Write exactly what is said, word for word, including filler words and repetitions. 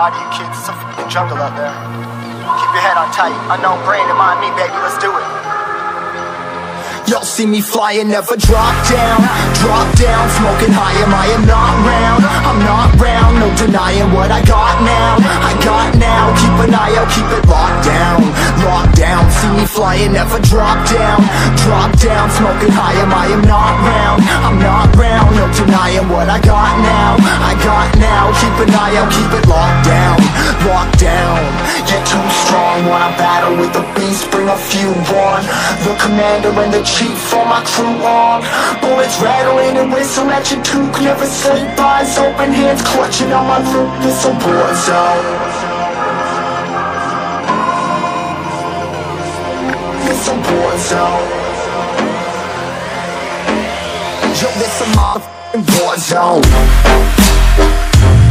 lie to you kids, it's a f***ing jungle out there. Keep your head on tight, unknown brain and mind me, baby, let's do it. Y'all see me flying, never drop down. Drop down, smoking high, am I am not round. I'm not round, no denying what I got now. I got now, keep an eye out, keep it locked down. Locked down, see me flying, never drop down. Drop down, smoking high, am I am not round. I'm not round, no denying what I got now. I got now, keep an eye out, keep it locked down. Locked down, you're too strong. Wanna battle with the beast, bring a few on. The commander and the chief for my crew on. Bullets rattling and whistle at your toque. Never sleep, eyes open, hands clutching on my loop. It's a war zone. It's a war zone. Yo, this a motherfucking war zone.